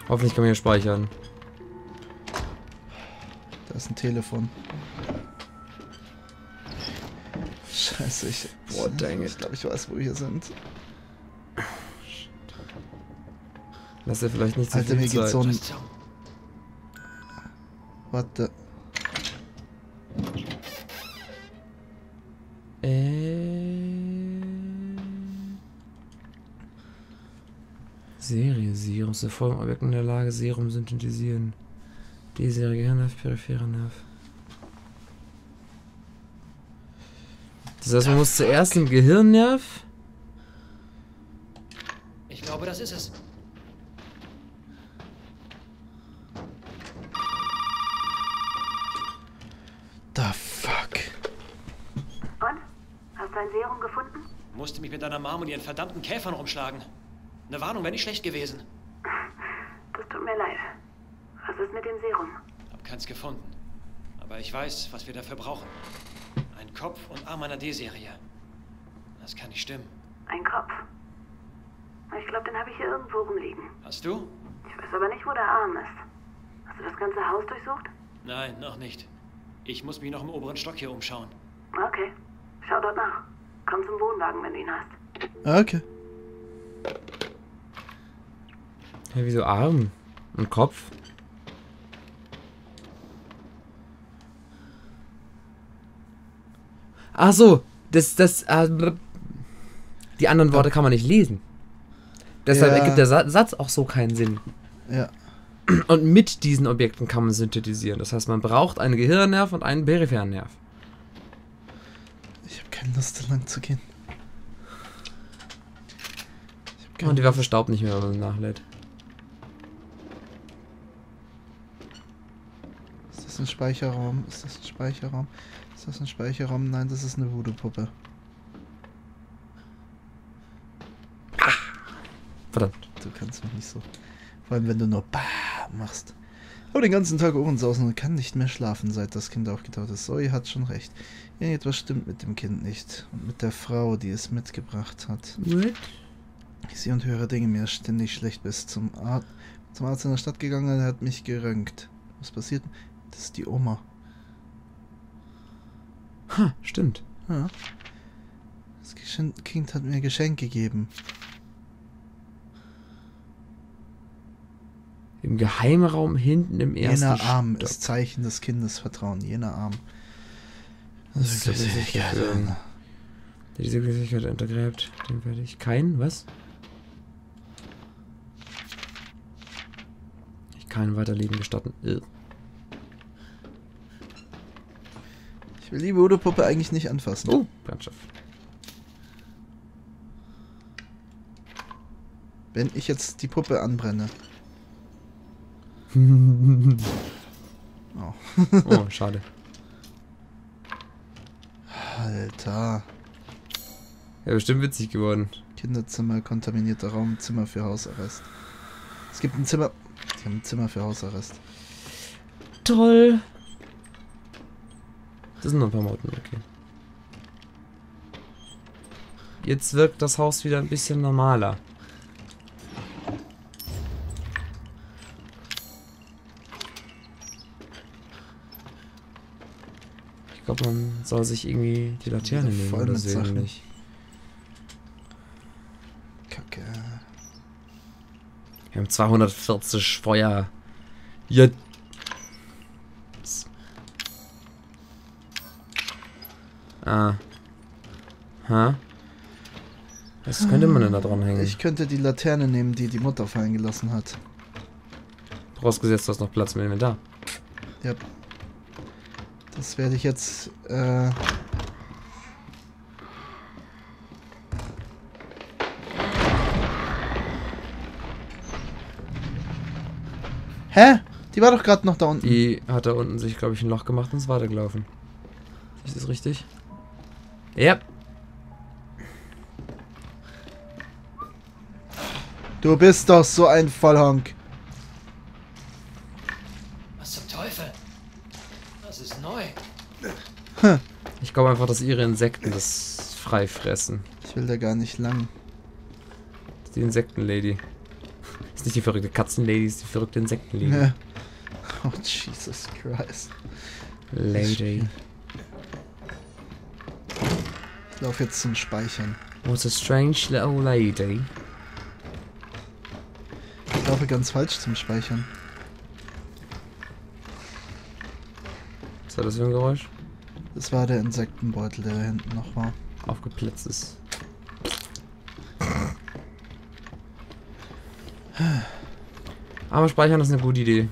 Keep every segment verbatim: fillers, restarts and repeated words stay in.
Hoffentlich kann man hier speichern. Da ist ein Telefon. Scheiße, ich... Boah, dang it. Ich glaube, ich weiß, wo wir hier sind. Lass dir vielleicht nicht so Alter, viel mir geht Zeit. so ein... Warte. Äh... Serie, Serum. Zur folgenden Objekten in der Lage, Serum synthetisieren. D-Serie, Gehirnnerv, peripherer Nerv. Das heißt, man muss zuerst den Gehirnnerv... Ich glaube, das ist es. The fuck. Und? Hast du ein Serum gefunden? Musste mich mit deiner Mom und ihren verdammten Käfern rumschlagen. Eine Warnung wäre nicht schlecht gewesen. Das tut mir leid. Was ist mit dem Serum? Hab keins gefunden. Aber ich weiß, was wir dafür brauchen. Ein Kopf und Arm einer D-Serie. Das kann nicht stimmen. Ein Kopf. Ich glaube, den habe ich hier irgendwo rumliegen. Hast du? Ich weiß aber nicht, wo der Arm ist. Hast du das ganze Haus durchsucht? Nein, noch nicht. Ich muss mich noch im oberen Stock hier umschauen. Okay. Schau dort nach. Komm zum Wohnwagen, wenn du ihn hast. Okay. Ja, wieso Arm? Und Kopf? Ach so, das, das, äh, die anderen Worte kann man nicht lesen. Deshalb Ja. ergibt der Sa Satz auch so keinen Sinn. Ja. Und mit diesen Objekten kann man synthetisieren. Das heißt, man braucht einen Gehirnnerv und einen peripheren Nerv. Ich habe keine Lust, da lang zu gehen. Ich hab keine Und die Waffe staubt nicht mehr, wenn man sie nachlädt. Ist das ein Speicherraum? Ist das ein Speicherraum? Ist das ein Speicherraum? Nein, das ist eine Voodoo-Puppe. Verdammt. Du kannst mich nicht so. Vor allem, wenn du nur Bah machst. Aber den ganzen Tag Ohrensausen und kann nicht mehr schlafen, seit das Kind aufgetaucht ist. Zoe hat schon recht. Irgendetwas stimmt mit dem Kind nicht. Und mit der Frau, die es mitgebracht hat. What? Sie und höre Dinge mir ständig schlecht bis zum Arzt. Zum Arzt in der Stadt gegangen, er hat mich geröntgt. Was passiert? Das ist die Oma. Ha, stimmt. Ja. Das Geschenk Kind hat mir ein Geschenk gegeben. Im Geheimraum hinten im ersten Jener Arm Stock. ist Zeichen des Kindes Vertrauen. Jener Arm. Das ist Flüssigkeit. Der diese Flüssigkeit untergräbt. Den werde ich kein, was? Ich kann Weiterleben gestatten. Ugh. Ich will die Voodoo-Puppe eigentlich nicht anfassen. Oh, Brandstoff. Wenn ich jetzt die Puppe anbrenne. Oh. Oh, schade. Alter. Ja, bestimmt witzig geworden. Kinderzimmer, kontaminierter Raum, Zimmer für Hausarrest. Es gibt ein Zimmer. Die haben ein Zimmer für Hausarrest. Toll. Das sind noch ein paar Motten, okay. Jetzt wirkt das Haus wieder ein bisschen normaler. Ich glaube, man soll sich irgendwie die Laterne Wieder nehmen voll oder mit so Sachen. ähnlich. Kacke. Wir haben zweihundertvierzig Feuer. Ja. Ah. Ha? Was könnte man denn da dran hängen? Ich könnte die Laterne nehmen, die die Mutter fallen gelassen hat. Vorausgesetzt, du hast noch Platz im Inventar. Ja. Das werde ich jetzt, äh... Hä? Die war doch gerade noch da unten. Die hat da unten sich, glaube ich, ein Loch gemacht und ist weitergelaufen. Ist das richtig? Ja. Du bist doch so ein Vollhonk. Was zum Teufel? Das ist neu. Ich glaube einfach, dass ihre Insekten das frei fressen. Ich will da gar nicht lang. Die Insektenlady. ist nicht die verrückte Katzenlady, ist die verrückte Insektenlady. Ja. Oh, Jesus Christ. Lady. Ich laufe jetzt zum Speichern. What's a strange little lady? Ich laufe ganz falsch zum Speichern. Was war das für ein Geräusch? Das war der Insektenbeutel, der da hinten noch war. Aufgeplatzt ist. Aber speichern ist eine gute Idee.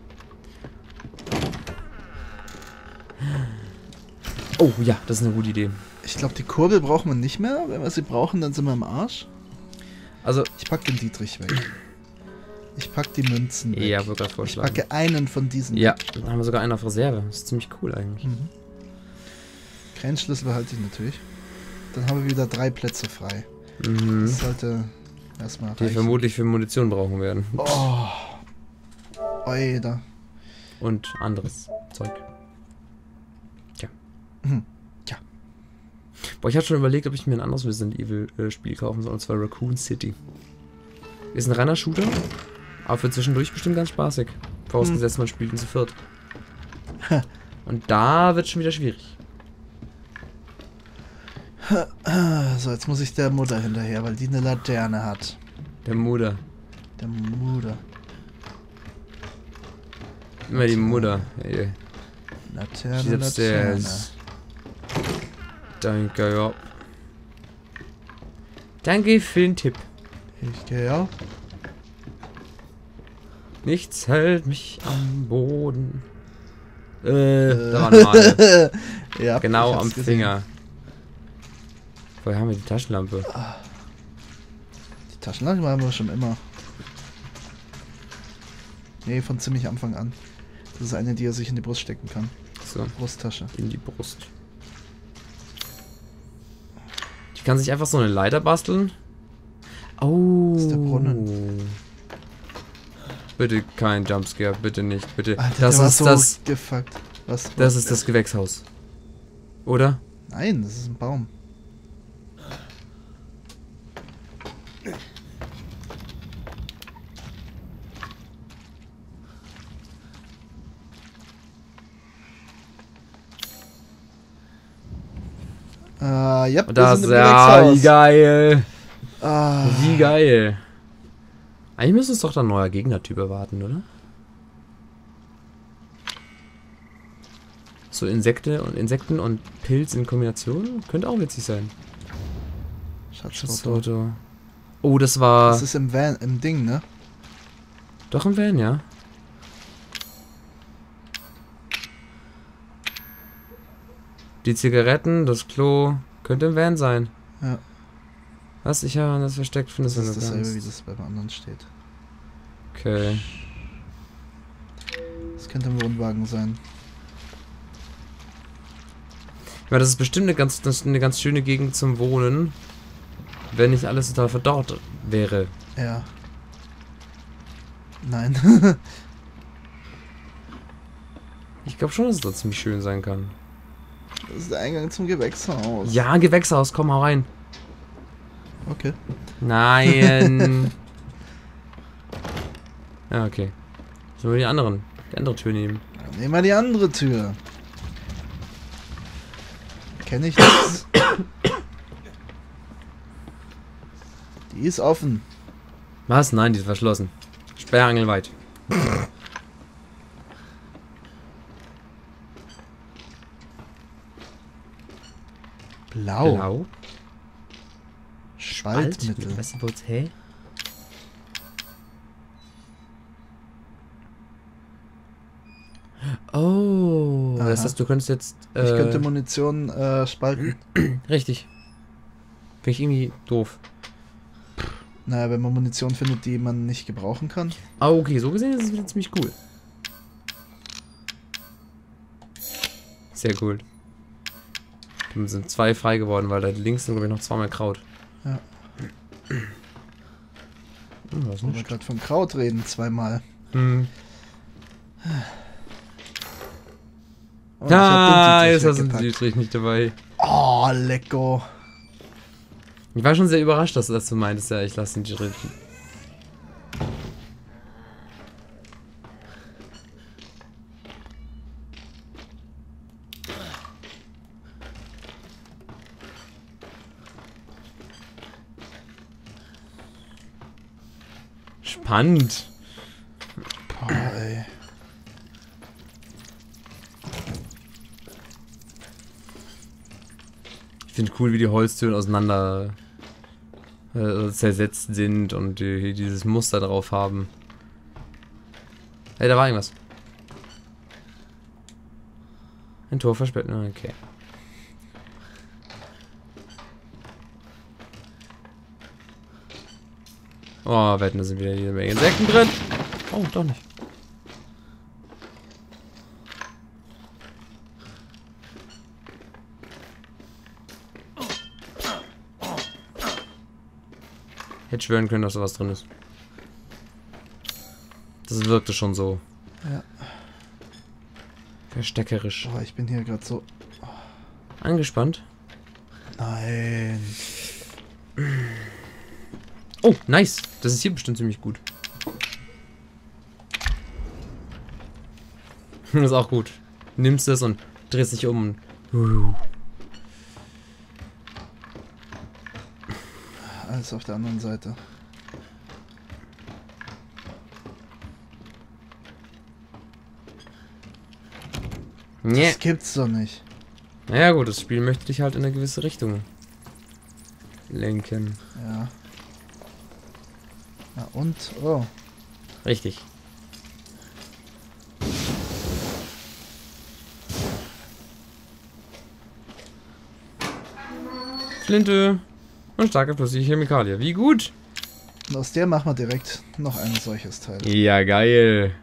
Oh ja, das ist eine gute Idee. Ich glaube, die Kurbel brauchen wir nicht mehr. Wenn wir sie brauchen, dann sind wir im Arsch. Also, Ich pack den Dietrich weg. Ich pack die Münzen weg. ja, würde ich Ich vorschlagen. packe einen von diesen Ja, weg. dann haben wir sogar einen auf Reserve. Das ist ziemlich cool eigentlich. Mhm. Keinen Schlüssel behalte ich natürlich. Dann haben wir wieder drei Plätze frei. Mhm. Das sollte erstmal Die reichen. vermutlich für Munition brauchen werden. Oh. Oida. Und anderes Zeug. Tja. Hm. Tja. Boah, ich hatte schon überlegt, ob ich mir ein anderes Resident Evil äh, Spiel kaufen soll, und zwar Raccoon City. Ist ein reiner Shooter, aber für zwischendurch bestimmt ganz spaßig. Vorausgesetzt, man spielt ihn zu viert. Und da wird schon wieder schwierig. So, jetzt muss ich der Mutter hinterher, weil die eine Laterne hat. Der Mutter. Der Mutter. Immer die Mutter. Hey, Laterne, she's Laterne. upstairs. Don't go up. Danke für den Tipp. Ich gehe auch. Nichts hält mich am Boden. Äh, da war eine Male. Ja, Genau ich hab's am gesehen. Finger. Woher haben wir die Taschenlampe? Die Taschenlampe haben wir schon immer. Nee, von ziemlich Anfang an. Das ist eine, die er sich in die Brust stecken kann. So, Brusttasche. in die Brust. Ich kann sich einfach so eine Leiter basteln. Oh. Das ist der Brunnen. Bitte kein Jumpscare, bitte nicht, bitte. Alter, das der war ist so das. gefuckt. Was? Das ist das Gewächshaus. Oder? Nein, das ist ein Baum. Ah, ja, wir Das sind ist im ja wie Gewächshaus. geil. Ah, Wie geil. Eigentlich müsste es doch dann ein neuer Gegnertyp erwarten, oder? So Insekte und Insekten und Pilz in Kombination könnte auch witzig sein. Schatzfoto. Schatzfoto. Oh, das war Das ist im Van, im Ding, ne? doch ein Van, ja. Die Zigaretten, das Klo, könnte im Van sein. Ja. Was? Ich habe das versteckt, Das findest du ist nur dasselbe, wie ganz. das beim anderen steht. Okay. Das könnte ein Wohnwagen sein. Ja, das ist bestimmt eine ganz, das ist eine ganz schöne Gegend zum Wohnen, wenn nicht alles total verdorrt wäre. Ja. Nein. Ich glaube schon, dass es da ziemlich schön sein kann. Das ist der Eingang zum Gewächshaus. Ja, Gewächshaus, komm, hau rein. Okay. Nein. Ja, okay. Sollen wir die anderen, die andere Tür nehmen? Dann nehmen wir die andere Tür. Kenne ich das? Die ist offen. Was? Nein, die ist verschlossen. Sperrangelweit. Blau. Blau. Spaltmittel. Was ist das? Hä? Oh, Aha. das heißt, du könntest jetzt. Äh, Ich könnte Munition äh, spalten. Richtig. Finde ich irgendwie doof. Naja, wenn man Munition findet, die man nicht gebrauchen kann. Ah, okay, so gesehen ist es wieder ziemlich cool. Sehr cool. Dann sind zwei frei geworden, weil da links sind, glaube ich, noch zweimal Kraut. Ja. Hm, was Wo wir nicht? gerade von Kraut reden, zweimal. Hm. Und ich hab Ah, den jetzt Dietrich hast du den weggepackt. Dietrich nicht dabei. Oh, lecko. Ich war schon sehr überrascht, dass du das so meintest. Ja, ich lasse den Dietrich. Spannend. Boah, ey. Ich finde cool, wie die Holztüren auseinander äh, zersetzt sind und die, dieses Muster drauf haben. Hey, da war irgendwas. Ein Tor versperrt. Okay. Oh, wetten, da sind wieder jede Menge Insekten drin. Oh, doch nicht. Hätte schwören können, dass da was drin ist. Das wirkte schon so. Ja. Versteckerisch. Boah, ich bin hier gerade so... Angespannt. Nein. Oh, nice. Das ist hier bestimmt ziemlich gut. Das ist auch gut. Nimmst es und drehst dich um. Und Alles auf der anderen Seite. nee. Das gibt's doch nicht. Naja gut, das Spiel möchte dich halt in eine gewisse Richtung lenken. Ja. Na und? Oh. Richtig. Flinte und starke flüssige Chemikalie. Wie gut! Und aus der machen wir direkt noch ein solches Teil. Ja, geil.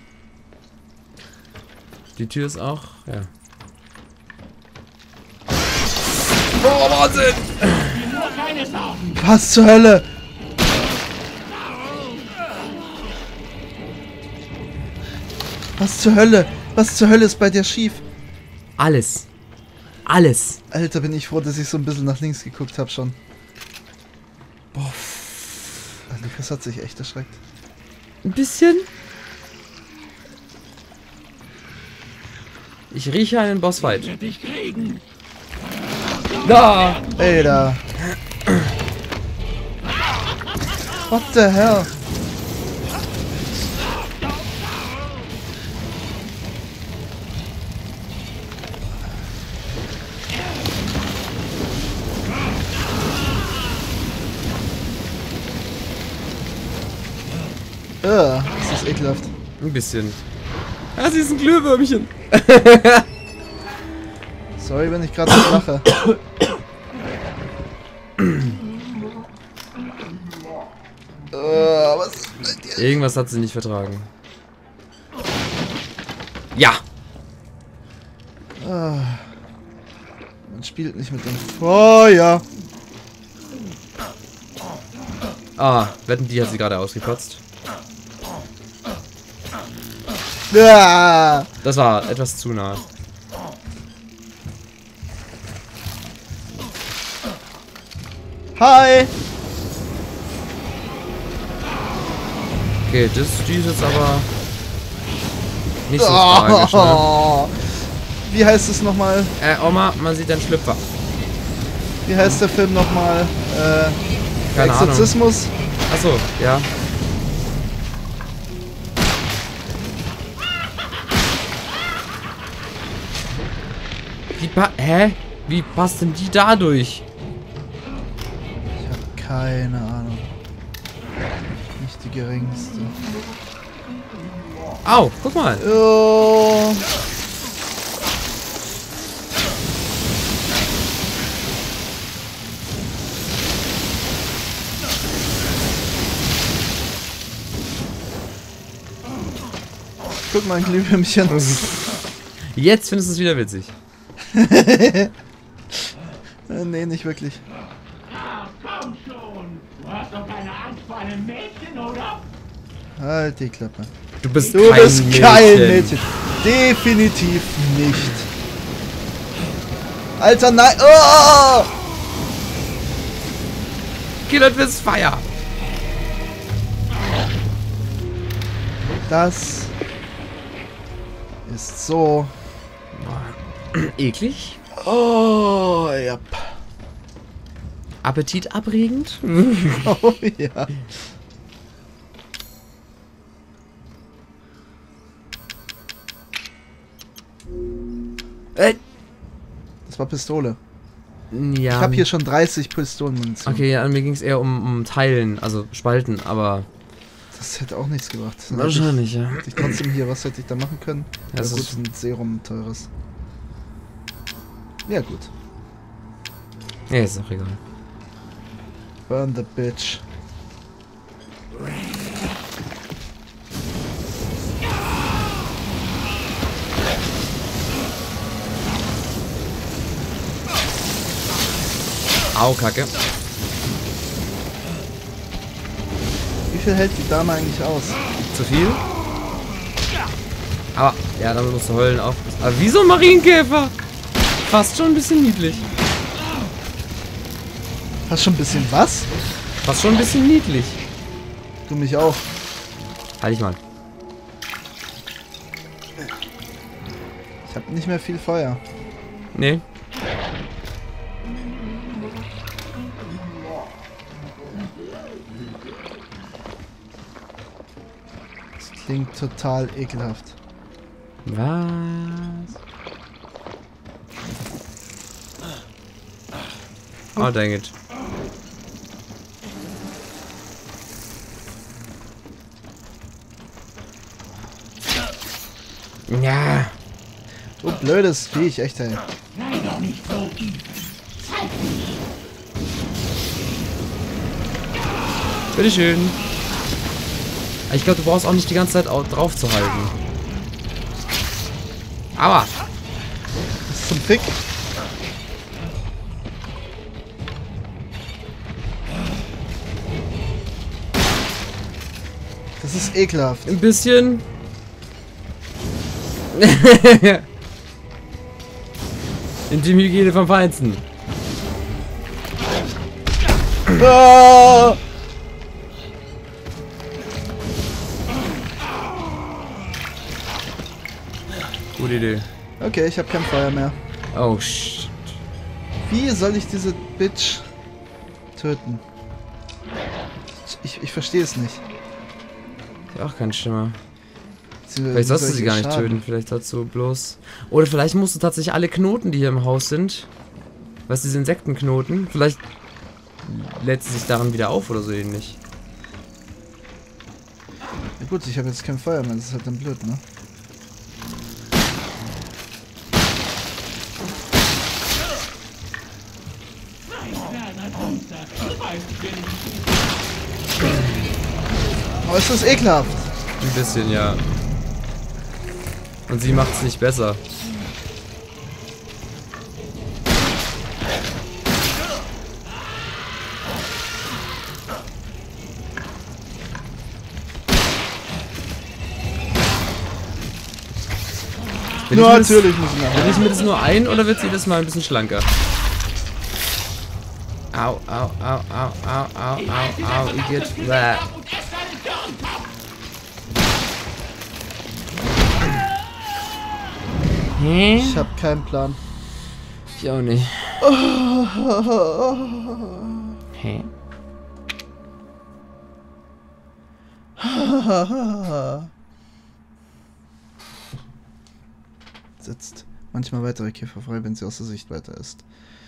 Die Tür ist auch, ja. Oh, Wahnsinn! Was zur Hölle? Was zur Hölle? Was zur Hölle ist bei dir schief? Alles. Alles. Alter, bin ich froh, dass ich so ein bisschen nach links geguckt habe schon. Boah. Lukas hat sich echt erschreckt. Ein bisschen. Ich rieche einen Bossfight. Da! Ey, da. What the hell? Uh, das ist ekelhaft. Ein bisschen. Ja, sie ist ein Glühwürmchen. Sorry, wenn ich gerade so lache. uh, was ist mit dir? Irgendwas hat sie nicht vertragen. Ja! Uh, man spielt nicht mit dem Feuer. Ah, wetten, die hat sie gerade ausgekotzt. Ah. Das war etwas zu nah. Hi! Okay, das, die ist jetzt aber nicht so tragisch, ne? Oh. Wie heißt es nochmal? Äh, Oma, man sieht einen Schlüpfer. Wie heißt der Film nochmal? Äh, Keine Ahnung. Exorzismus? Achso, ja. Wie pa Hä? Wie passt denn die dadurch? Ich habe keine Ahnung. Nicht die geringste. Au, guck mal. Oh. Guck mal, ein Glühwürmchen. Jetzt findest du es wieder witzig. äh, nee, nicht wirklich. Ach, komm schon! Du hast doch keine Angst vor einem Mädchen, oder? Halt die Klappe. Du bist Du kein bist Mädchen. kein Mädchen. Definitiv nicht. Alter, nein. Oh! Killert fürs Feier. Das ist so. Eklig. Oh, ja. Appetitabrегend. Oh, ja. Äh. Das war Pistole. Ja. Ich habe hier schon dreißig Pistolenmunition. Okay, ja, mir ging es eher um, um Teilen, also Spalten, aber... Das hätte auch nichts gebracht. Dann Wahrscheinlich, hätte ich, ja. Hätte ich trotzdem hier, was hätte ich da machen können? Ja, Ja, das gut, ist- ein Serum teures. Ja gut. Ja, ist auch egal. Burn the bitch. Au, Kacke. Wie viel hält die Dame eigentlich aus? Zu viel? Aber, ja, damit musst du heulen auch. Aber wieso ein Marienkäfer? Fast schon ein bisschen niedlich. Hast schon ein bisschen was? Fast schon ein bisschen niedlich. Du mich auch. Halt ich mal. Ich habe nicht mehr viel Feuer. Nee. Das klingt total ekelhaft. Was? Oh, dang it. Ja. Du blödes Viech, echt ey. Sei doch nicht so evil. Zeig mich. Bitteschön. Ich glaube, du brauchst auch nicht die ganze Zeit au- drauf zu halten. Aber. Das ist zum Fick. Das ist ekelhaft. Ein bisschen. Intimhygiene vom Feinsten. Ah! Gute Idee. Okay, ich habe kein Feuer mehr. Oh, shit. Wie soll ich diese Bitch töten? Ich, ich verstehe es nicht. Ich hab auch keinen Schimmer. Sie, Vielleicht wie sollst soll du sie ich gar ihr nicht schaden? töten. Vielleicht sollst du bloß... Oder vielleicht musst du tatsächlich alle Knoten, die hier im Haus sind... Was, diese Insektenknoten? Vielleicht lädt sie sich daran wieder auf oder so ähnlich. Ja gut, ich habe jetzt kein Feuer mehr. Das ist halt dann blöd, ne? Oh, ist das ekelhaft. Ein bisschen, ja. Und sie macht's nicht besser. Bin Nur ich mir das- natürlich muss ich nachher. Bin ich mir das nur ein oder wird sie das mal ein bisschen schlanker? Au, au, au, au, au, au, au, au, Igitt. Bäh. Und ess deinen Hirntopf. Hä? Ich habe keinen Plan. Ich auch nicht. Hä? Setzt manchmal weitere Käfer frei, wenn sie aus der Sichtweite ist.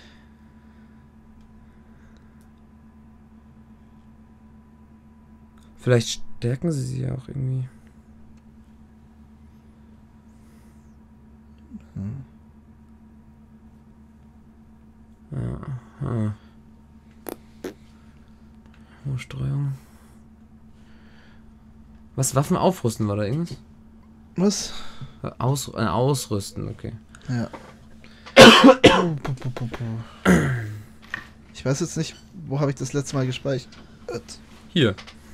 Vielleicht stärken sie sie ja auch irgendwie. Hm. Ja, ah. Oh, Streuung. Was? Waffen aufrüsten war da irgendwas? Was? Aus, äh, ausrüsten, okay. Ja. Ich weiß jetzt nicht, wo habe ich das letzte Mal gespeichert? Hier.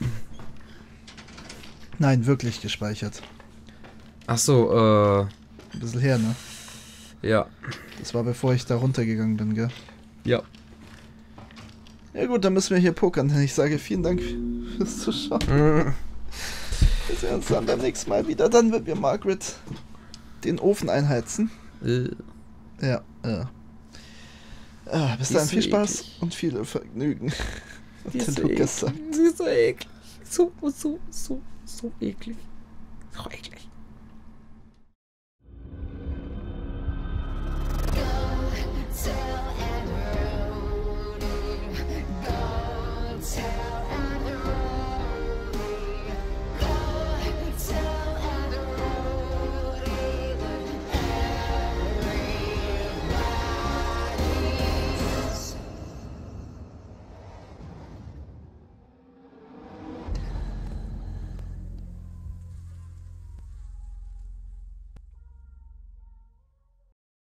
Nein, wirklich gespeichert. Ach so, äh, Ein bisschen her, ne? ja. Das war bevor ich da runtergegangen bin, gell? Ja. Ja gut, dann müssen wir hier pokern. Ich sage vielen Dank fürs Zuschauen. Mhm. Wir sehen uns dann beim nächsten Mal wieder. Dann wird mir Margaret den Ofen einheizen. Äh, Ja, ja. Ah, bis Die dahin ist viel so Spaß eklig. und viel Vergnügen. Die Hat ist der so Lukas sagt. eklig. Sie ist so eklig. So, so, so, so eklig. So eklig.